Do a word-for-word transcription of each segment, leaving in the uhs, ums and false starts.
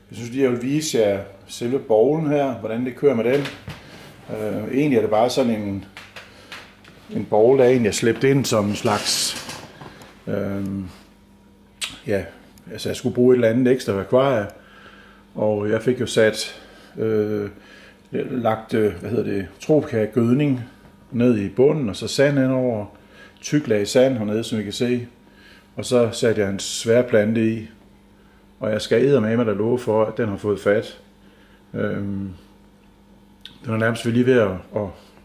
Jeg synes lige, jeg vil vise jer selve bowlen her, hvordan det kører med den. Øh, egentlig er det bare sådan en, en bowl, der egentlig er slæbt ind som en slags... Øh, ja, altså jeg skulle bruge et eller andet ekstra akvarie. Og jeg fik jo sat... Øh, lagt, hvad hedder det, tropika-gødning ned i bunden, og så sand ind over, tyk lag sand hernede, som I kan se. Og så satte jeg en svær plante i, og jeg skal eddermame med der love for, at den har fået fat. Øhm, den er nærmest lige ved at, at,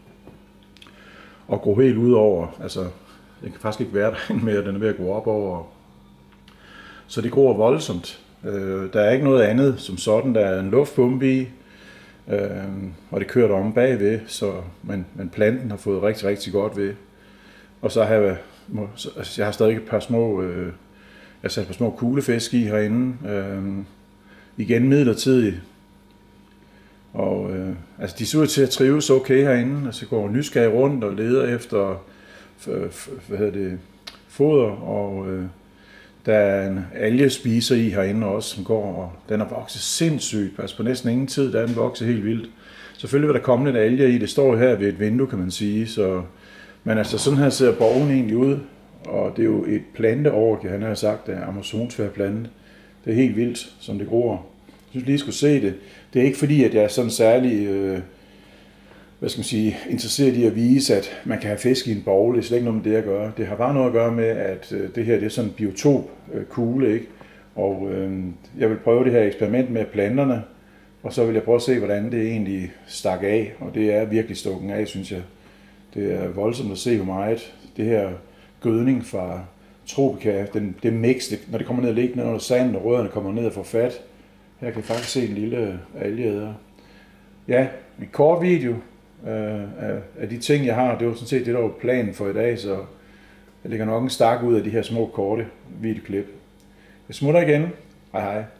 at gå helt ud over, altså den kan faktisk ikke være derinde mere, den er ved at gå op over. Så det gror voldsomt. Øh, der er ikke noget andet som sådan, der er en luftpumpe i, øh, og det kører der om bagved, så, men, men planten har fået rigtig, rigtig godt ved. Og så har jeg, altså jeg har stadig et par små, øh, jeg har sat et par små kuglefisk i herinde, øh, igen midlertidigt. Og øh, altså de ser ud til at trives okay herinde, altså går nysgerrig rundt og leder efter hvad hedder det, foder, og øh, der er en algespiser i herinde også, som går, og den er vokset sindssygt, altså på næsten ingen tid, der er den vokset helt vildt. Selvfølgelig vil der komme lidt alger i, det står her ved et vindue, kan man sige, så, men altså sådan her ser borgen egentlig ud, og det er jo et planteorgie, han har sagt, det er amazonsvær plante. Det er helt vildt, som det gror. Jeg synes lige, I skulle se det. Det er ikke fordi, at jeg er sådan særlig, øh, hvad skal man sige, interesseret i at vise, at man kan have fisk i en bowl. Det er slet ikke noget med det at gøre. Det har bare noget at gøre med, at øh, det her det er sådan en biotop-kugle, ikke? Og øh, jeg vil prøve det her eksperiment med planterne, og så vil jeg prøve at se, hvordan det egentlig stak af. Og det er virkelig stukken af, synes jeg. Det er voldsomt at se, hvor meget det her gødning fra tropika, den, det mix, det, når det kommer ned og ligger ned under sanden, og rødderne kommer ned og får fat. Her kan I faktisk se en lille algeæder. Ja, en kort video øh, af, af de ting, jeg har. Det var sådan set det, der var planen for i dag, så jeg lægger nok en stak ud af de her små korte videoklip. Jeg smutter igen. Hej hej.